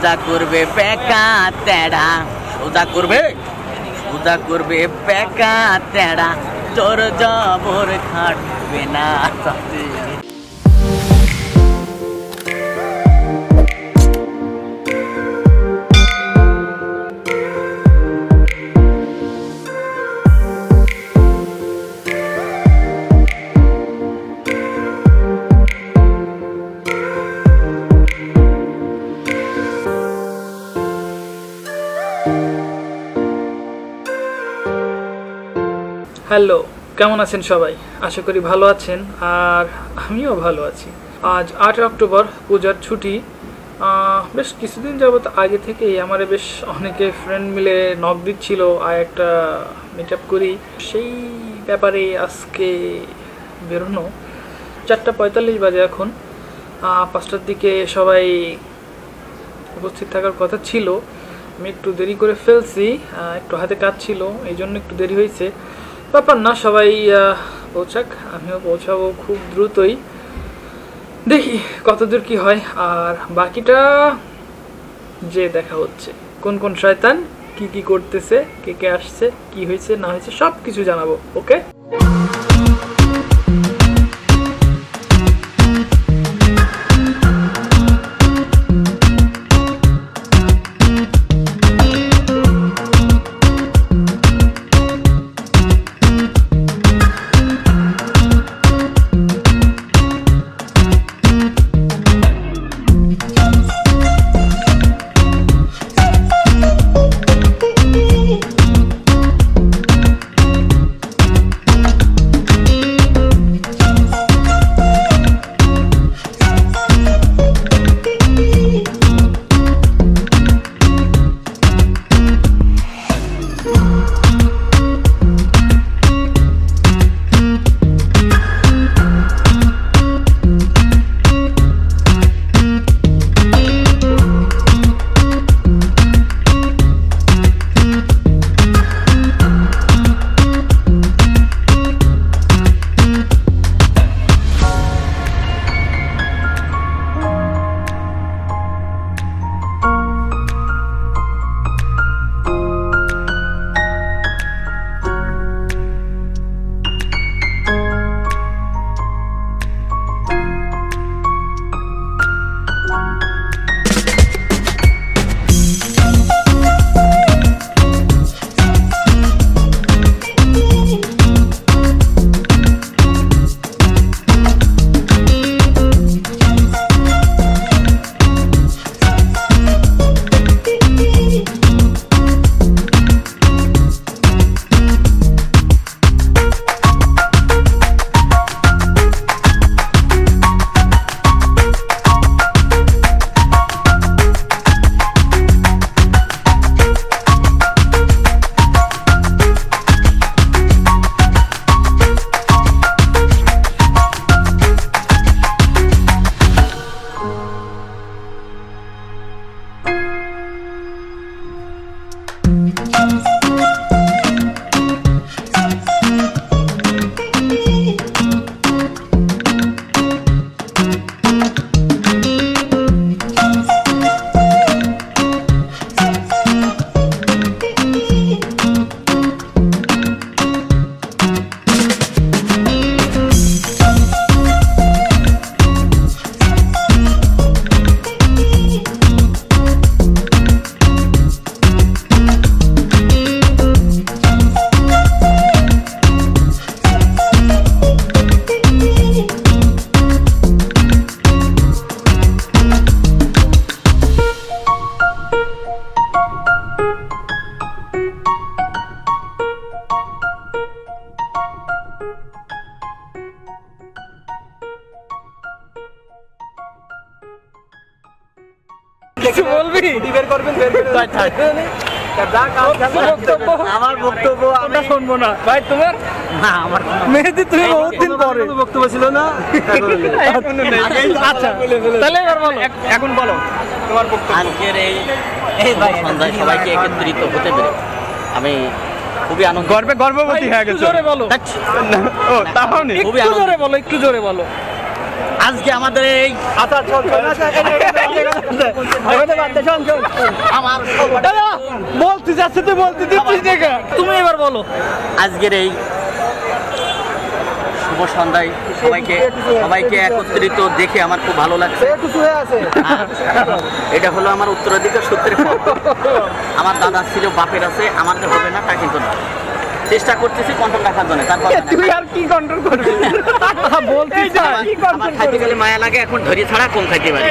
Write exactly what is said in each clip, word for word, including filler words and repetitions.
সোজা করবে বেকা তেড়া, সোজা করবে সোজা করবে বেকা তেড়া, তোর জবর খাটবে না। হ্যালো, কেমন আছেন সবাই? আশা করি ভালো আছেন, আর আমিও ভালো আছি। আজ আট অক্টোবর, পূজার ছুটি। বেশ কিছুদিন যাবত আগে থেকেই আমার বেশ অনেকে ফ্রেন্ড মিলে নক দিচ্ছিল আর একটা মিট আপ করি, সেই ব্যাপারে আজকে বেরোনো। চারটা পঁয়তাল্লিশ বাজে এখন, পাঁচটার দিকে সবাই উপস্থিত থাকার কথা ছিল। আমি একটু দেরি করে ফেলছি, একটু হাতে কাজ ছিল, এই জন্য একটু দেরি হয়েছে। ব্যাপার না, সবাই পৌঁছাক, আমিও পৌঁছাবো খুব দ্রুতই। দেখি কতদূর কি হয়, আর বাকিটা যে দেখা হচ্ছে। কোন কোন শয়তান কি কি করতেছে, কে কে আসছে, কি হয়েছে না হয়েছে সব কিছু জানাবো। ওকে, কিছু বলবি? বের করবেন, বের করবেন। আমার বক্তব্য আমি শুনবো না ভাই। তোমার না, আমার মেহেদি তুমি বহুত দিন পরে বক্তব্য ছিল না। আচ্ছা তাহলে এবার বলো, এখন বলো তোমার বক্তব্য। আজকের এই এই ভাই সন্ধ্যায় সবাইকে একত্রিত হতে পেরে আমি খুবই আনন্দ, গর্বে গর্ববতী হয়ে গেছে। জোরে বলো। ও তাহলে খুবই জোরে বলো, একটু জোরে বলো। আজকে আমাদের এই আচ্ছা চল চল আমার বলতে যাচ্ছে তুই বলতে দিচ্ছিস না তুমি এবার বলো আজকের এই শুভ সন্ধ্যায় সবাইকে সবাইকে একত্রিত দেখে আমার খুব ভালো লাগছে। এটা হলো আমার উত্তরাধিকার সূত্রে ফল। আমার দাদা ছিল, বাপের আছে, আমাদের হবে না তা কিন্তু না। চেষ্টা করতেছি কন্ট্রোল রাখার জন্য। তারপর তুই আর কি কন্ট্রোল করবি বলতে আমার খাইতে গেলে মায়া লাগে, এখন ধরি ছাড়া কম খাইতে পারি।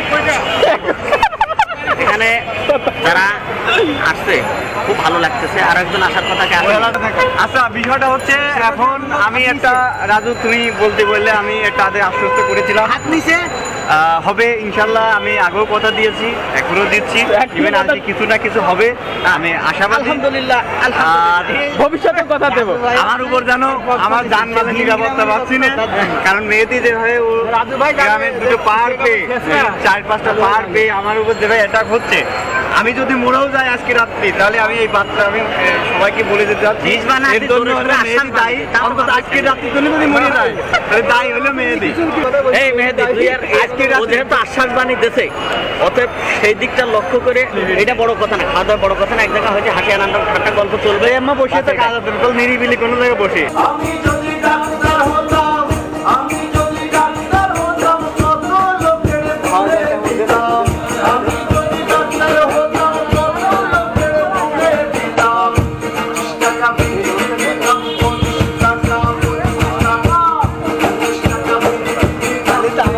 এখানে যারা আসছে খুব ভালো লাগতেছে। আর একজন আসার কথা কে? আচ্ছা, বিষয়টা হচ্ছে এখন আমি একটা রাজু তুমি বলতে বললে আমি একটা আগে আশ্বস্ত করেছিলাম হাত নিচে হবে ইনশাল্লাহ। আমি আগেও কথা দিয়েছি, এখনো দিচ্ছি, ইভেন আজকে কিছু না কিছু হবে আমি আশাবাদী। আলহামদুলিল্লাহ। আর ভবিষ্যতে কথা দেবো আমার উপর যেন আমার যান মালের নিরাপত্তা পাচ্ছি না, কারণ মেয়েটি যেভাবে ও গ্রামের দুটো পাহাড় পেয়ে চার পাঁচটা পাহাড় পেয়ে আমার উপর যেভাবে অ্যাটাক হচ্ছে, আমি যদি মরেও যাই আজকে রাত্রি তাহলে আমি এই বাচ্চা আমি সবাইকে বলে যেতে চাচ্ছি এর জন্য হলো মেহেদি দায়ী। অন্তত আজকে রাত্রির জন্য যদি মরে যায় তাহলে দায়ী হলো মেহেদি। এই মেহেদি তুই আর আজকে যেহেতু আশ্বাস বাণী দিয়েছে, অতএব সেই দিকটা লক্ষ্য করে এটা বড় কথা না, খাওয়া দাওয়া বড় কথা না। এক জায়গায় হয়তো হাসি আনন্দ ঠাট্টা গল্প চলবে, এমা বসে তো কাজ হবে নিরিবিলি কোনো জায়গায় বসে। আমি যদি ডাক্তার হতাম, আমি যদি ডাক্তার হতাম, কত লোকের ভুলে দিতাম। আমি যদি ডাক্তার হতাম, কত লোকের ভুলে দিতাম। বিশ টাকা বিলিয়ে দিতাম, পঞ্চাশ টাকা, পঞ্চাশ টাকা, বিশ টাকা বিলিয়ে দিতাম।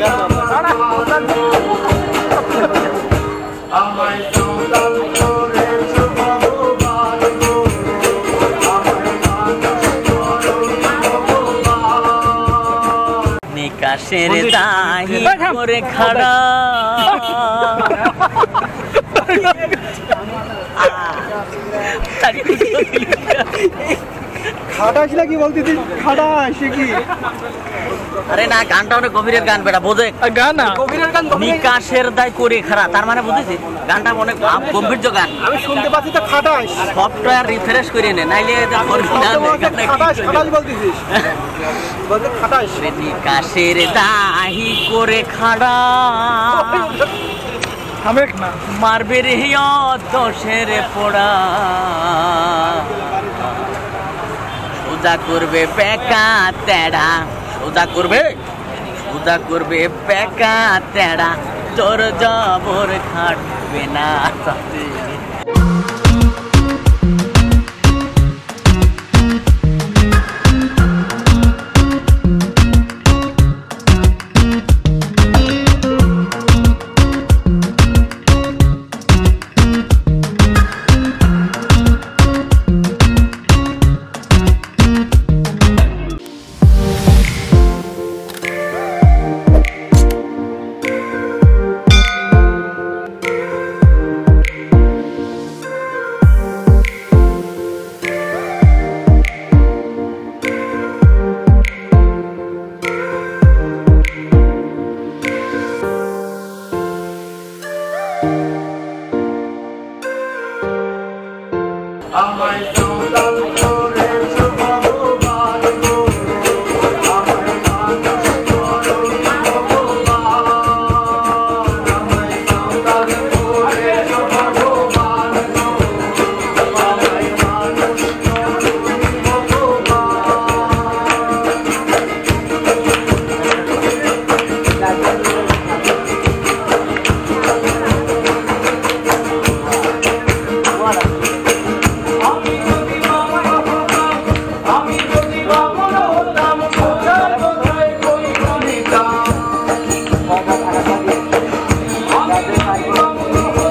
আমায় সন্তান করেছ ভগবান গো, আমায় মানুষ করো ভগবান। নিকাশের দাহি করে খাড়া খাটাস নাকি বলতেছি খাটাস কি আরে না, গানটা অনেক গভীরের গান বেটা, বোঝে গান না নিকাশের দায় করে খাড়া, তার মানে বুঝেছি গানটা অনেক গম্ভীর্য গান। আমি শুনতে পাচ্ছি তো খাটাস সফটওয়্যার রিফ্রেশ করে নে, নাইলে এটা করবি না। খাটাস খাটাস বলতেছিস বলতে খাটাস নিকাশের দাহি করে খাড়া থামেক না মারবে রে দশের পোড়া, সোজা করবে বেকা তেড়া, সোজা করবে সোজা করবে বেকা তেড়া, তোর জবর খাটবে না। আমায় সন্তান করেছ ভগবান গো, আমায় মানুষ করো ভগবান। আমায় সন্তান করেছ ভগবান গো, আমায় মানুষ করো ভগবান। আমি যদি বাবা হতাম, আমি যদি বাবা হতাম, কোথায় কোথায় কই নিতাম। আমি যদি বাবা হতাম,